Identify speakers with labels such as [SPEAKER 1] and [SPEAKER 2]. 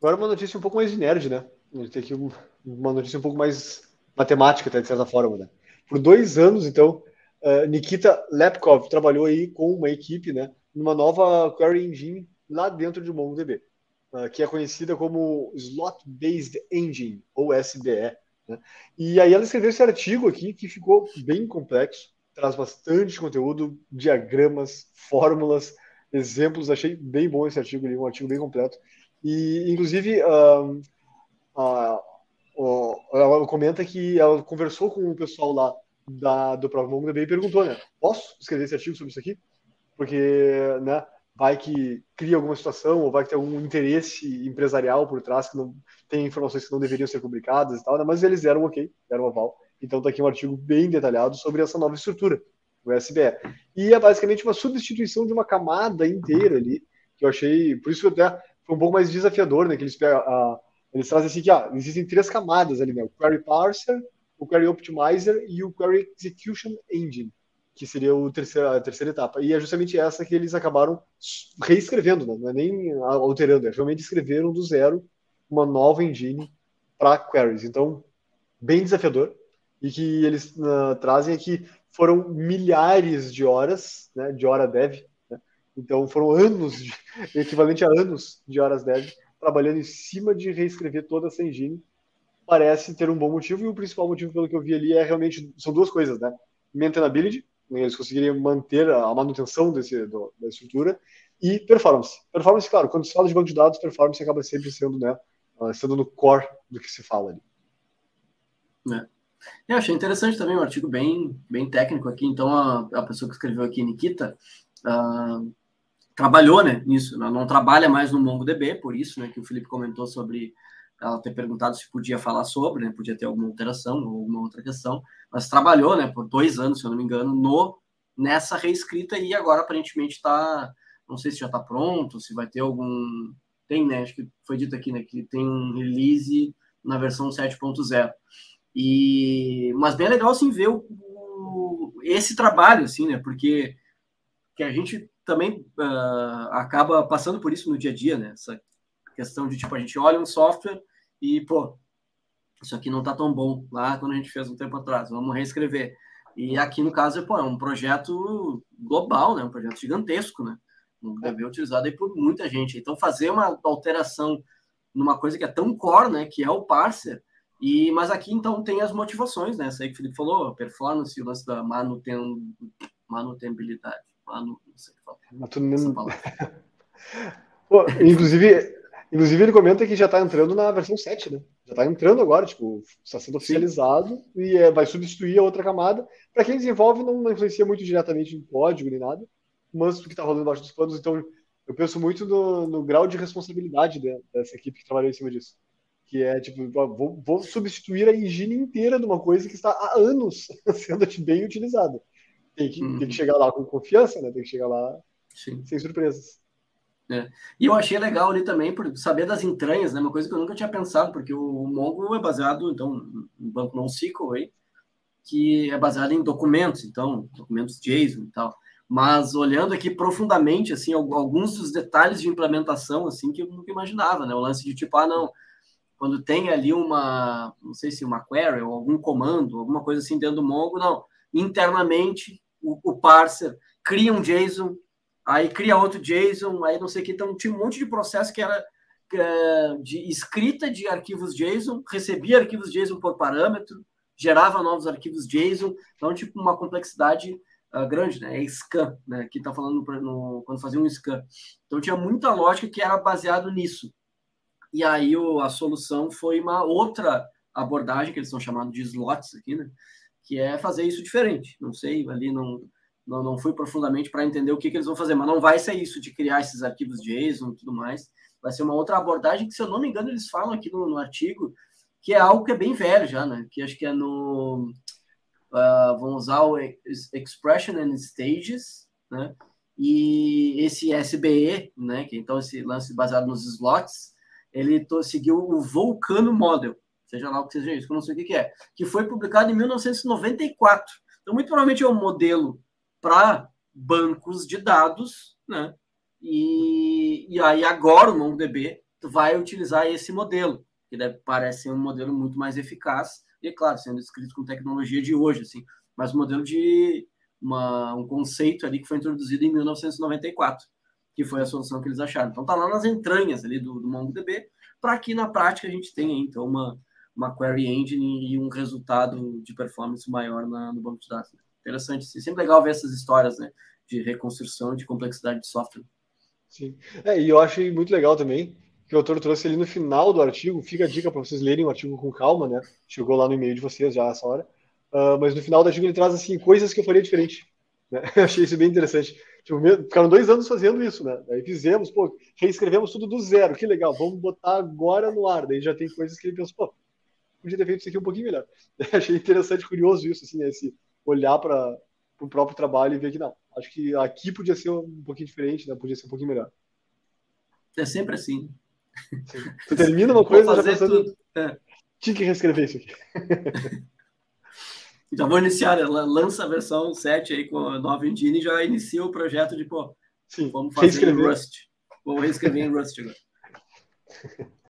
[SPEAKER 1] Agora uma notícia um pouco mais de nerd, né? A gente tem aqui uma notícia um pouco mais matemática, até, de certa forma, né? Por 2 anos, então, Nikita Lepkov trabalhou aí com uma equipe, né? Numa nova query engine lá dentro de MongoDB, que é conhecida como Slot Based Engine, ou SBE, né? E aí ela escreveu esse artigo aqui, que ficou bem complexo, traz bastante conteúdo, diagramas, fórmulas, exemplos. Achei bem bom esse artigo ali, um artigo bem completo. E, inclusive, ela comenta que ela conversou com o pessoal lá do próprio MongoDB e perguntou, né? Posso escrever esse artigo sobre isso aqui? Porque, né, vai que cria alguma situação ou vai que tem algum interesse empresarial por trás que não tem informações que não deveriam ser publicadas e tal, né? Mas eles deram ok, deram aval. Então tá aqui um artigo bem detalhado sobre essa nova estrutura, o SBE. E é basicamente uma substituição de uma camada inteira ali, que eu achei, por isso que até foi um pouco mais desafiador, né? Que eles trazem assim que existem 3 camadas ali, né? O Query Parser, o Query Optimizer e o Query Execution Engine, que seria a terceira etapa. E é justamente essa que eles acabaram reescrevendo, né? Não é nem alterando, é realmente escreveram do zero uma nova engine para queries. Então, bem desafiador. E que eles trazem aqui foram milhares de horas, né, de hora dev. Né? Então, foram anos, equivalente a anos de horas dev, trabalhando em cima de reescrever toda essa engine. Parece ter um bom motivo, e o principal motivo, pelo que eu vi ali, é realmente, são 2 coisas, né? Maintainability, né? Eles conseguiriam manter a manutenção da estrutura, e performance. Performance, claro, quando se fala de banco de dados, performance acaba sempre sendo, né, sendo no core do que se fala ali.
[SPEAKER 2] Eu achei interessante também um artigo bem técnico aqui. Então, a pessoa que escreveu aqui, Nikita, trabalhou, né, nisso. Ela não trabalha mais no MongoDB, por isso, né, que o Felipe comentou sobre ela ter perguntado se podia falar sobre, né, podia ter alguma alteração ou alguma outra questão, mas trabalhou, né, por 2 anos, se eu não me engano, nessa reescrita, e agora aparentemente está, não sei se já está pronto, se vai ter algum... Tem, né, acho que foi dito aqui, né, que tem um release na versão 7.0. Mas bem legal, assim, ver esse trabalho, assim, né, porque que a gente também acaba passando por isso no dia a dia, né? Essa questão de, tipo, a gente olha um software e, pô, isso aqui não tá tão bom lá quando a gente fez um tempo atrás, vamos reescrever. E aqui, no caso, pô, é um projeto global, né? Um projeto gigantesco, né? Deve ser utilizado aí por muita gente. Então, fazer uma alteração numa coisa que é tão core, né? Que é o parser. Mas aqui, então, tem as motivações, né? Essa aí que o Felipe falou, performance, o lance da manutenibilidade. Não sei essa palavra.
[SPEAKER 1] Pô, inclusive, ele comenta que já está entrando na versão 7, né? Já está entrando agora, tipo, está sendo oficializado. Sim. E vai substituir a outra camada. Para quem desenvolve, não influencia muito diretamente em código nem nada, mas o que está rolando embaixo dos panos. Então, eu penso muito no grau de responsabilidade dessa equipe que trabalhou em cima disso. Que é, tipo, vou substituir a engine inteira de uma coisa que está há anos sendo bem utilizada. Tem que chegar lá com confiança, né? Tem que chegar lá sem surpresas.
[SPEAKER 2] E eu achei legal ali também por saber das entranhas, né? Uma coisa que eu nunca tinha pensado, porque o Mongo é baseado, então, no banco NoSQL aí, que é baseado em documentos, então, documentos JSON e tal. Mas olhando aqui profundamente, assim, alguns dos detalhes de implementação, assim, que eu nunca imaginava, né? O lance de tipo, não, quando tem ali não sei se uma query ou algum comando, alguma coisa assim dentro do Mongo, não. Internamente, o parser cria um JSON, aí cria outro JSON, aí não sei o que. Então, tinha um monte de processo que era de escrita de arquivos JSON, recebia arquivos JSON por parâmetro, gerava novos arquivos JSON. Então, tipo, uma complexidade grande, né? É scan, né? Que tá falando quando fazia um scan. Então, tinha muita lógica que era baseado nisso. E aí a solução foi uma outra abordagem, que eles estão chamando de slots aqui, né? Que é fazer isso diferente. Não sei, ali não fui profundamente para entender o que eles vão fazer, mas não vai ser isso de criar esses arquivos JSON e tudo mais. Vai ser uma outra abordagem que, se eu não me engano, eles falam aqui no artigo, que é algo que é bem velho já, né? Que acho que é vamos usar o Expression and Stages, né? E esse SBE, né? Que então esse lance baseado nos slots, ele seguiu o Volcano Model, seja lá o que seja isso, que eu não sei o que é, que foi publicado em 1994. Então, muito provavelmente é um modelo para bancos de dados, né? E aí agora o MongoDB tu vai utilizar esse modelo, que parece ser um modelo muito mais eficaz, e, claro, sendo escrito com tecnologia de hoje, assim, mas um modelo de um conceito ali que foi introduzido em 1994, que foi a solução que eles acharam. Então, tá lá nas entranhas ali do MongoDB, para que na prática a gente tenha, então, uma query engine e um resultado de performance maior no banco de dados. Interessante, sim. Sempre legal ver essas histórias, né, de reconstrução, de complexidade de software.
[SPEAKER 1] Sim. E eu achei muito legal também que o autor trouxe ali no final do artigo, fica a dica para vocês lerem o artigo com calma, né? Chegou lá no e-mail de vocês já essa hora. Mas no final do artigo ele traz assim coisas que eu faria diferente. Né? Achei isso bem interessante. Tipo, ficaram 2 anos fazendo isso, né? Aí fizemos, pô, reescrevemos tudo do zero, que legal, vamos botar agora no ar. Daí já tem coisas que ele pensou, pô, podia ter feito isso aqui um pouquinho melhor. Achei interessante, curioso isso, assim, esse olhar para o próprio trabalho e ver que não, acho que aqui podia ser um pouquinho diferente, né? Podia ser um pouquinho melhor.
[SPEAKER 2] É sempre assim.
[SPEAKER 1] Sim. Tu termina uma
[SPEAKER 2] Vou
[SPEAKER 1] coisa já
[SPEAKER 2] fazer
[SPEAKER 1] pensando,
[SPEAKER 2] tudo.
[SPEAKER 1] tinha que reescrever isso aqui.
[SPEAKER 2] Já vou iniciar, lança a versão 7 aí com a nova engine e já inicia o projeto de, pô,
[SPEAKER 1] Sim,
[SPEAKER 2] vamos fazer
[SPEAKER 1] reescrever.
[SPEAKER 2] em Rust. Vou reescrever em Rust agora.